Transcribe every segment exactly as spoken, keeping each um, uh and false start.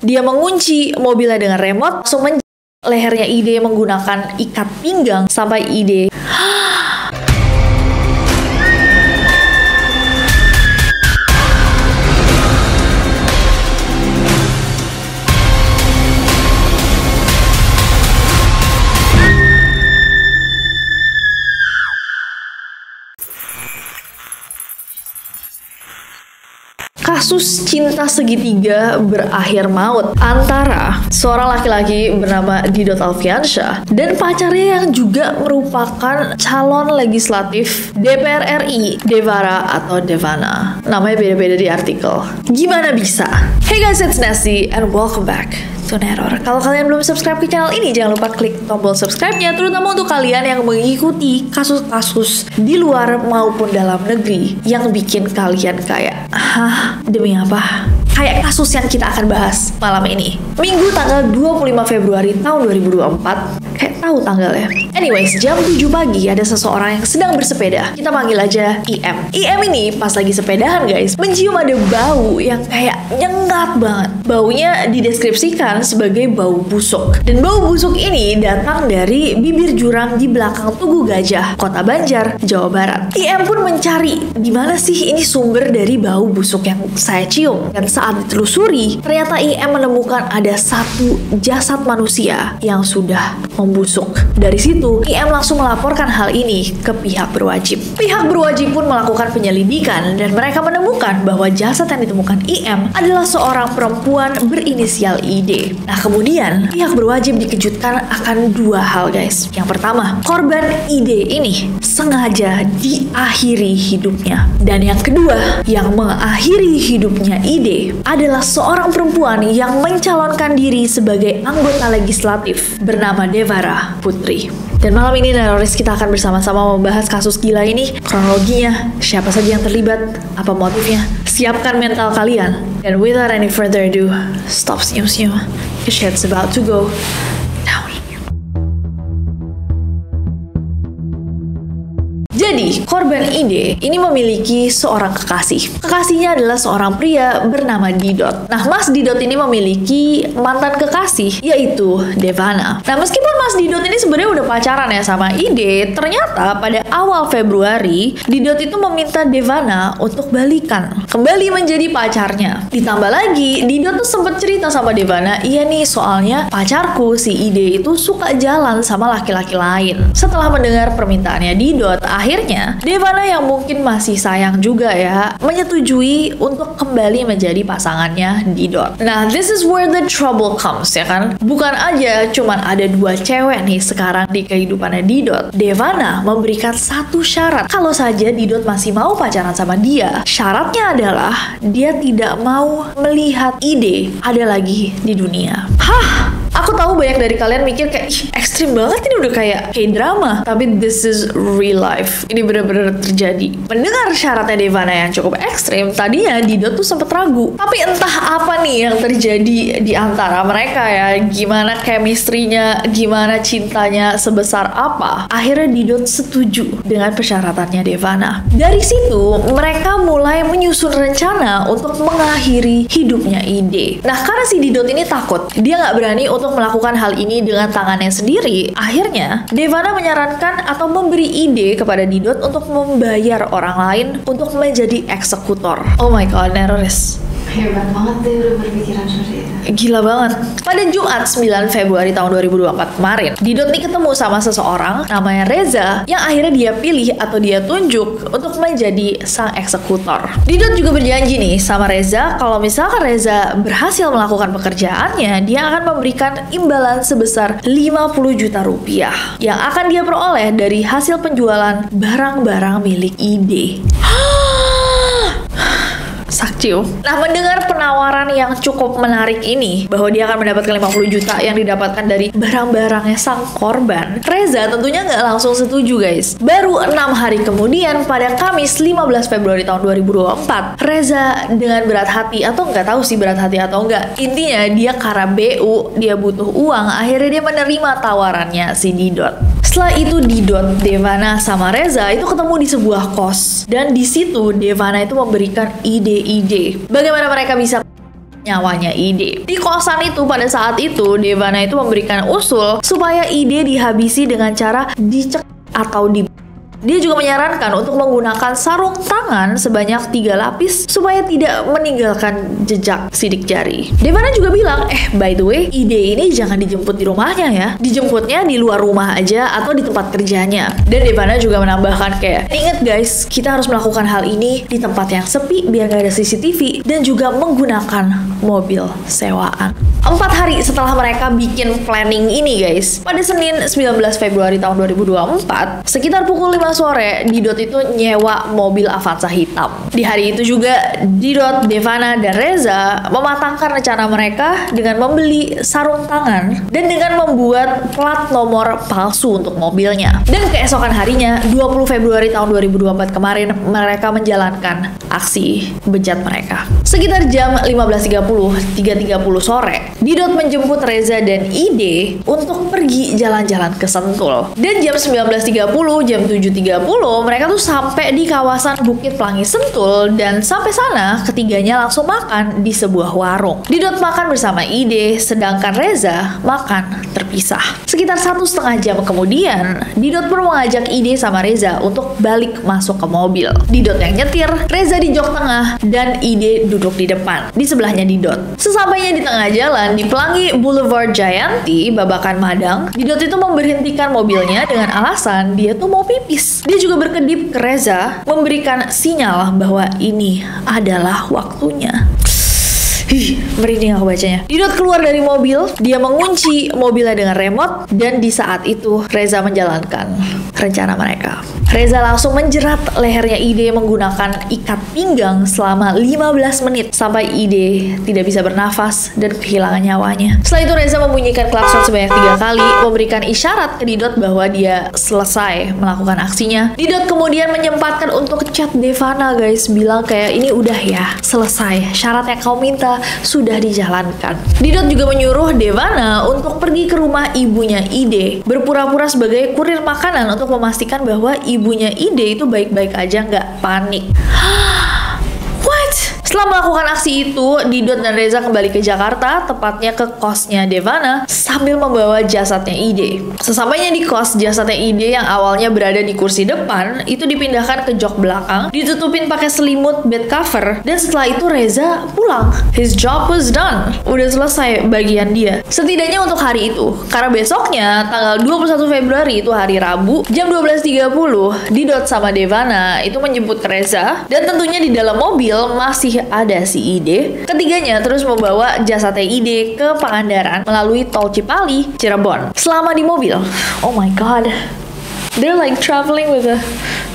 Dia mengunci mobilnya dengan remote, langsung menjadi lehernya Ide menggunakan ikat pinggang sampai Ide kasus cinta segitiga berakhir maut antara seorang laki-laki bernama Didot Alfiansyah dan pacarnya yang juga merupakan calon legislatif D P R R I, Devara atau Devana. Namanya beda-beda di artikel. Gimana bisa? Hey guys, it's Nasi and welcome back to Neror. Kalau kalian belum subscribe ke channel ini, jangan lupa klik tombol subscribe-nya, terutama untuk kalian yang mengikuti kasus-kasus di luar maupun dalam negeri yang bikin kalian kayak, hah, demi apa? Kayak kasus yang kita akan bahas malam ini. Minggu tanggal dua puluh lima Februari tahun dua ribu dua puluh empat. Kayak tahu tanggalnya. Anyways, jam tujuh pagi ada seseorang yang sedang bersepeda. Kita panggil aja I M. I M ini pas lagi sepedahan guys, mencium ada bau yang kayak nyengat banget. Baunya dideskripsikan sebagai bau busuk. Dan bau busuk ini datang dari bibir jurang di belakang Tugu Gajah, Kota Banjar, Jawa Barat. I M pun mencari di mana sih ini sumber dari bau busuk yang saya cium. Dan saat ditelusuri, ternyata I M menemukan ada satu jasad manusia yang sudah membusuk. Dari situ, I M langsung melaporkan hal ini ke pihak berwajib. Pihak berwajib pun melakukan penyelidikan dan mereka menemukan bahwa jasad yang ditemukan I M adalah seorang perempuan berinisial I D. Nah, kemudian pihak berwajib dikejutkan akan dua hal guys. Yang pertama, korban I D ini sengaja diakhiri hidupnya. Dan yang kedua, yang mengakhiri hidupnya I D adalah seorang perempuan yang mencalonkan diri sebagai anggota legislatif bernama Devara Putri. Dan malam ini Neroris kita akan bersama-sama membahas kasus gila ini, kronologinya, siapa saja yang terlibat, apa motifnya. Siapkan mental kalian. And without any further ado, stop senyum-senyum. The shit's about to go down. Jadi, korban I D ini memiliki seorang kekasih. Kekasihnya adalah seorang pria bernama Didot. Nah, Mas Didot ini memiliki mantan kekasih, yaitu Devana. Nah, meskipun Mas Didot ini sebenarnya udah pacaran ya sama I D, ternyata pada awal Februari, Didot itu meminta Devana untuk balikan, kembali menjadi pacarnya. Ditambah lagi, Didot tuh sempat cerita sama Devana, iya nih soalnya pacarku si I D itu suka jalan sama laki-laki lain. Setelah mendengar permintaannya Didot, akhirnya Devana yang mungkin masih sayang juga ya, menyetujui untuk kembali menjadi pasangannya Didot. Nah, this is where the trouble comes ya kan. Bukan aja cuman ada dua cewek nih sekarang di kehidupannya Didot. Devana memberikan satu syarat. Kalau saja Didot masih mau pacaran sama dia, syaratnya adalah dia tidak mau melihat I D ada lagi di dunia. Hah? Aku tahu banyak dari kalian mikir kayak, ih, ekstrim banget ini udah kayak kayak drama. Tapi this is real life. Ini benar-benar terjadi. Mendengar syaratnya Devana yang cukup ekstrim, tadinya Didot tuh sempet ragu. Tapi entah apa nih yang terjadi di antara mereka ya. Gimana chemistry-nya, gimana cintanya sebesar apa. Akhirnya Didot setuju dengan persyaratannya Devana. Dari situ, mereka mulai menyusun rencana untuk mengakhiri hidupnya I D. Nah, karena si Didot ini takut, dia nggak berani untuk melakukan hal ini dengan tangannya sendiri. Akhirnya, Devana menyarankan atau memberi ide kepada Didot untuk membayar orang lain untuk menjadi eksekutor. Oh my god, Neroris. Hebat banget deh udah berpikiran seperti itu. Gila banget. Pada Jumat sembilan Februari tahun dua ribu dua puluh empat kemarin, Didot nih ketemu sama seseorang namanya Reza yang akhirnya dia pilih atau dia tunjuk untuk menjadi sang eksekutor. Didot juga berjanji nih sama Reza kalau misalkan Reza berhasil melakukan pekerjaannya, dia akan memberikan imbalan sebesar lima puluh juta rupiah yang akan dia peroleh dari hasil penjualan barang-barang milik I D. Sakciu. Nah, mendengar penawaran yang cukup menarik ini, bahwa dia akan mendapatkan lima puluh juta yang didapatkan dari barang-barangnya sang korban, Reza tentunya nggak langsung setuju guys. Baru enam hari kemudian, pada Kamis lima belas Februari tahun dua ribu dua puluh empat, Reza dengan berat hati, atau nggak tahu sih berat hati atau enggak, intinya dia karena B U, dia butuh uang, akhirnya dia menerima tawarannya si Didot. Setelah itu Didot, Devana sama Reza itu ketemu di sebuah kos, dan di situ Devana itu memberikan ide-ide bagaimana mereka bisa nyawanya Ide. Di kosan itu pada saat itu Devana itu memberikan usul supaya Ide dihabisi dengan cara dicek atau di Dia juga menyarankan untuk menggunakan sarung tangan sebanyak tiga lapis supaya tidak meninggalkan jejak sidik jari. Devana juga bilang, eh by the way, Ide ini jangan dijemput di rumahnya ya. Dijemputnya di luar rumah aja atau di tempat kerjanya. Dan Devana juga menambahkan kayak, ingat guys, kita harus melakukan hal ini di tempat yang sepi biar gak ada C C T V dan juga menggunakan mobil sewaan. Empat hari setelah mereka bikin planning ini guys, pada Senin sembilan belas Februari tahun dua ribu dua puluh empat, sekitar pukul lima sore, Didot itu nyewa mobil Avanza hitam. Di hari itu juga, Didot, Devana, dan Reza mematangkan rencana mereka dengan membeli sarung tangan dan dengan membuat plat nomor palsu untuk mobilnya. Dan keesokan harinya, dua puluh Februari tahun dua ribu dua puluh empat kemarin, mereka menjalankan aksi bejat mereka. Sekitar jam lima belas tiga puluh, tiga tiga puluh sore, Didot menjemput Reza dan Ide untuk pergi jalan-jalan ke Sentul. Dan jam sembilan belas tiga puluh, jam tujuh tiga puluh, mereka tuh sampai di kawasan Bukit Pelangi Sentul dan sampai sana ketiganya langsung makan di sebuah warung. Didot makan bersama Ide, sedangkan Reza makan terpisah. Sekitar satu setengah jam kemudian, Didot pun mengajak Ide sama Reza untuk balik masuk ke mobil. Didot yang nyetir, Reza di jok tengah, dan Ide duduk di depan. Di sebelahnya Didot. Sesampainya di tengah jalan, di Pelangi Boulevard Jayanti, Babakan Madang, Didot itu memberhentikan mobilnya dengan alasan dia tuh mau pipis. Dia juga berkedip ke Reza, memberikan sinyal bahwa ini adalah waktunya. Hih, merinding aku bacanya. Didot keluar dari mobil, dia mengunci mobilnya dengan remote, dan di saat itu Reza menjalankan rencana mereka. Reza langsung menjerat lehernya Ide menggunakan ikat pinggang selama lima belas menit sampai Ide tidak bisa bernafas dan kehilangan nyawanya. Setelah itu Reza membunyikan klakson sebanyak tiga kali, memberikan isyarat ke Didot bahwa dia selesai melakukan aksinya. Didot kemudian menyempatkan untuk chat Devana guys, bilang kayak ini udah ya, selesai. Syarat yang kau minta sudah dijalankan. Didot juga menyuruh Devana untuk pergi ke rumah ibunya Ide, berpura-pura sebagai kurir makanan untuk memastikan bahwa ibunya Ide itu baik-baik aja, nggak panik. What? Setelah melakukan aksi itu, Didot dan Reza kembali ke Jakarta, tepatnya ke kosnya Devana, sambil membawa jasadnya Ide. Sesampainya di kos, jasadnya Ide yang awalnya berada di kursi depan, itu dipindahkan ke jok belakang, ditutupin pakai selimut bed cover, dan setelah itu Reza pulang. His job was done. Udah selesai bagian dia. Setidaknya untuk hari itu. Karena besoknya, tanggal dua puluh satu Februari itu hari Rabu, jam dua belas tiga puluh, Didot sama Devana itu menjemput ke Reza, dan tentunya di dalam mobil masih ada si Ide. Ketiganya terus membawa jasadnya Ide ke Pangandaran melalui tol Cipali, Cirebon. Selama di mobil, oh my god, they're like traveling with a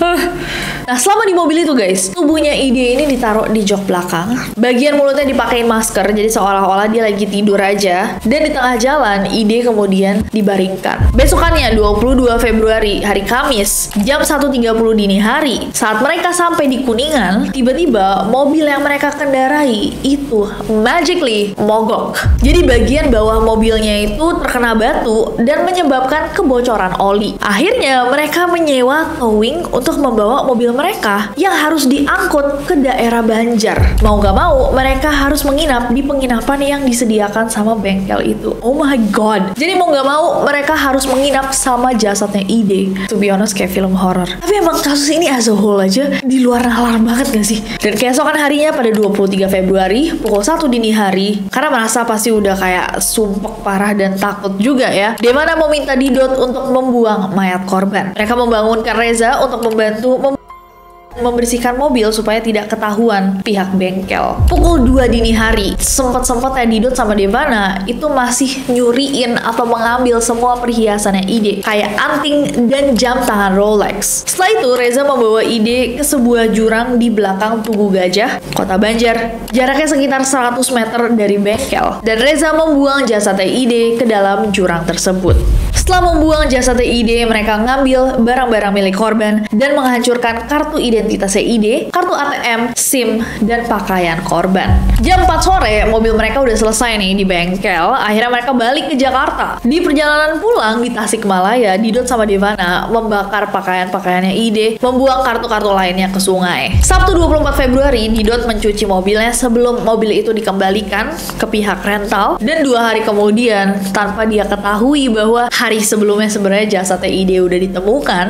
Nah, selama di mobil itu guys, tubuhnya Ide ini ditaruh di jok belakang. Bagian mulutnya dipakein masker, jadi seolah-olah dia lagi tidur aja. Dan di tengah jalan, Ide kemudian dibaringkan. Besokannya, dua puluh dua Februari, hari Kamis, jam satu tiga puluh dini hari, saat mereka sampai di Kuningan, tiba-tiba mobil yang mereka kendarai itu magically mogok. Jadi bagian bawah mobilnya itu terkena batu dan menyebabkan kebocoran oli. Akhirnya, mereka menyewa towing untuk membawa mobil mereka yang harus diangkut ke daerah Banjar. Mau gak mau, mereka harus menginap di penginapan yang disediakan sama bengkel itu. Oh my god. Jadi mau gak mau, mereka harus menginap sama jasadnya Ide. To be honest, kayak film horror. Tapi emang kasus ini as a whole aja di luar nalar banget gak sih? Dan keesokan harinya pada dua puluh tiga Februari, pukul satu dini hari, karena merasa pasti udah kayak sumpek parah dan takut juga ya, Devana meminta Didot untuk membuang mayat korban. Mereka membangunkan Reza untuk membantu mem membersihkan mobil supaya tidak ketahuan pihak bengkel. Pukul dua dini hari, sempat-sempatnya Didot sama Devana itu masih nyuriin atau mengambil semua perhiasannya Ide, kayak anting dan jam tangan Rolex. Setelah itu, Reza membawa Ide ke sebuah jurang di belakang Tugu Gajah, Kota Banjar. Jaraknya sekitar seratus meter dari bengkel. Dan Reza membuang jasadnya Ide ke dalam jurang tersebut. Setelah membuang jasad I D, mereka ngambil barang-barang milik korban dan menghancurkan kartu identitas I D, kartu A T M, SIM, dan pakaian korban. Jam empat sore, mobil mereka udah selesai nih di bengkel. Akhirnya mereka balik ke Jakarta. Di perjalanan pulang di Tasikmalaya, Didot sama Devana membakar pakaian-pakaiannya I D, membuang kartu-kartu lainnya ke sungai. Sabtu dua puluh empat Februari, Didot mencuci mobilnya sebelum mobil itu dikembalikan ke pihak rental, dan dua hari kemudian, tanpa dia ketahui bahwa hari sebelumnya sebenarnya jasadnya I D udah ditemukan,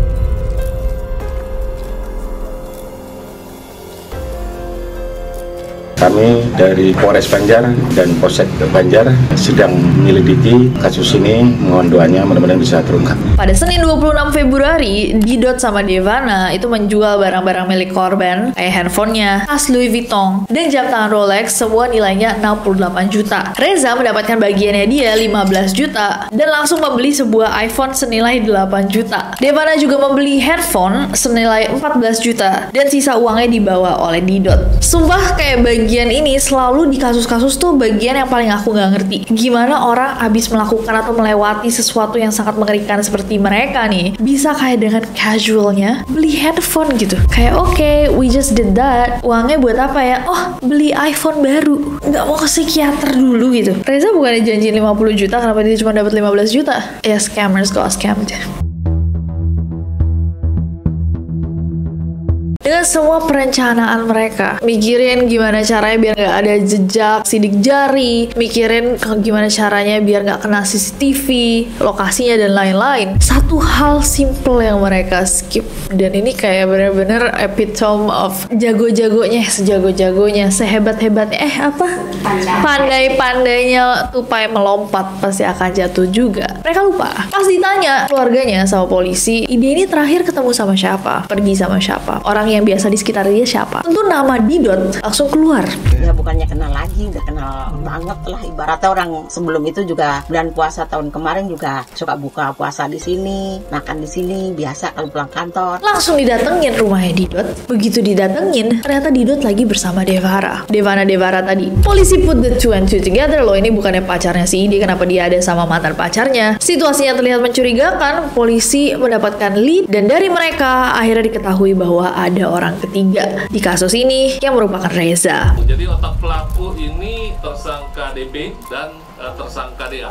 kami dari Polres Banjar dan Polsek Banjar sedang menyelidiki kasus ini, mohon doanya mudah-mudahan bisa terungkap. Pada Senin dua puluh enam Februari, Didot sama Devana itu menjual barang-barang milik korban, kayak handphonenya, tas Louis Vuitton, dan jam tangan Rolex, semua nilainya enam puluh delapan juta. Reza mendapatkan bagiannya dia lima belas juta dan langsung membeli sebuah iPhone senilai delapan juta. Devana juga membeli handphone senilai empat belas juta dan sisa uangnya dibawa oleh Didot. Sumpah kayak bagian ini selalu di kasus-kasus tuh bagian yang paling aku nggak ngerti. Gimana orang abis melakukan atau melewati sesuatu yang sangat mengerikan seperti mereka nih, bisa kayak dengan casualnya beli handphone gitu. Kayak oke, okay, we just did that. Uangnya buat apa ya? Oh, beli iPhone baru. Nggak mau ke psikiater dulu gitu. Reza bukannya janji lima puluh juta, kenapa dia cuma dapat lima belas juta? Ya scammers kok, scam aja. Dengan semua perencanaan mereka, mikirin gimana caranya biar nggak ada jejak sidik jari, mikirin gimana caranya biar nggak kena C C T V, lokasinya dan lain-lain. Satu hal simple yang mereka skip, dan ini kayak bener-bener epitome of jago-jagonya, sejago-jagonya, sehebat-hebatnya, eh apa? Pandai-pandainya tupai melompat pasti akan jatuh juga. Mereka lupa. Pas ditanya keluarganya sama polisi, ide ini terakhir ketemu sama siapa? Pergi sama siapa? Orang yang biasa di sekitar dia siapa? Tentu nama Didot langsung keluar. Ya bukannya kenal lagi, udah kenal banget lah. Ibaratnya orang sebelum itu juga bulan puasa tahun kemarin juga suka buka puasa di sini, makan di sini, biasa kalau pulang kantor. Langsung didatengin rumahnya Didot. Begitu didatengin, ternyata Didot lagi bersama Devara. Devana Devara tadi. Polisi put the two and two together loh. Ini bukannya pacarnya si Ide, kenapa dia ada sama mantan pacarnya? Situasinya terlihat mencurigakan. Polisi mendapatkan lead dan dari mereka akhirnya diketahui bahwa ada orang ketiga di kasus ini yang merupakan Reza. Jadi otak pelaku ini tersangka D B dan uh, tersangka D A.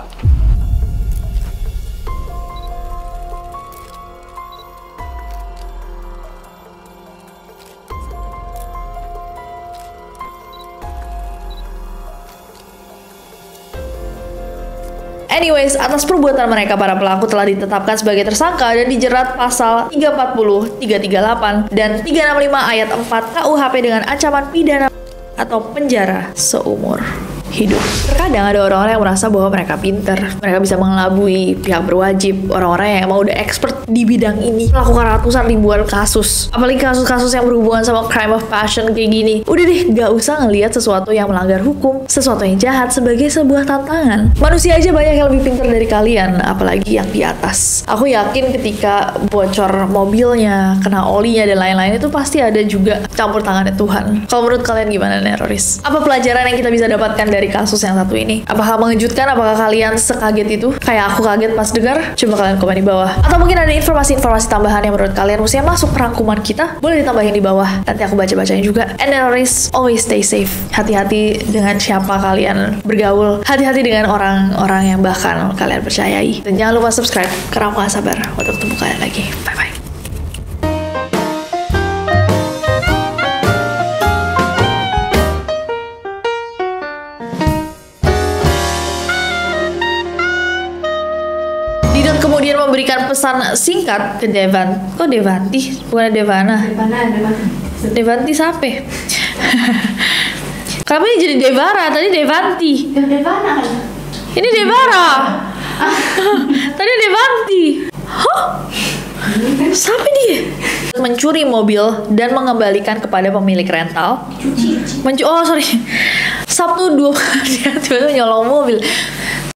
Anyways, atas perbuatan mereka, para pelaku telah ditetapkan sebagai tersangka dan dijerat pasal tiga empat nol, tiga tiga delapan, dan tiga enam lima ayat empat K U H P dengan ancaman pidana atau penjara seumur hidup. Terkadang ada orang-orang yang merasa bahwa mereka pinter, mereka bisa mengelabui pihak berwajib, orang-orang yang emang udah expert di bidang ini, melakukan ratusan ribuan kasus, apalagi kasus-kasus yang berhubungan sama crime of passion kayak gini. Udah deh, gak usah ngelihat sesuatu yang melanggar hukum, sesuatu yang jahat sebagai sebuah tantangan. Manusia aja banyak yang lebih pinter dari kalian, apalagi yang di atas. Aku yakin ketika bocor mobilnya, kena olinya dan lain-lain, itu pasti ada juga campur tangannya Tuhan. Kalau menurut kalian gimana, Neroris? Apa pelajaran yang kita bisa dapatkan dari kasus yang satu ini? Apakah mengejutkan? Apakah kalian sekaget itu? Kayak aku kaget pas dengar? Coba kalian komen di bawah. Atau mungkin ada informasi-informasi tambahan yang menurut kalian mestinya masuk rangkuman kita? Boleh ditambahin di bawah. Nanti aku baca-bacain juga. And always, always stay safe. Hati-hati dengan siapa kalian bergaul. Hati-hati dengan orang-orang yang bahkan kalian percayai. Dan jangan lupa subscribe, karena aku gak sabar untuk ketemu kalian lagi. Bye-bye. Kemudian memberikan pesan singkat ke Devan. Kok Devanti? Bukan Devana. Devana, Devana. Devanti siapa? Kenapa ini jadi Devara? Tadi Devanti. Devana kan? Ini Devara. Tadi Devanti. Hah? Siapa dia? Mencuri mobil dan mengembalikan kepada pemilik rental. Cuci. Mencu oh sorry. Sabtu dua dia tiba-tiba nyolong mobil.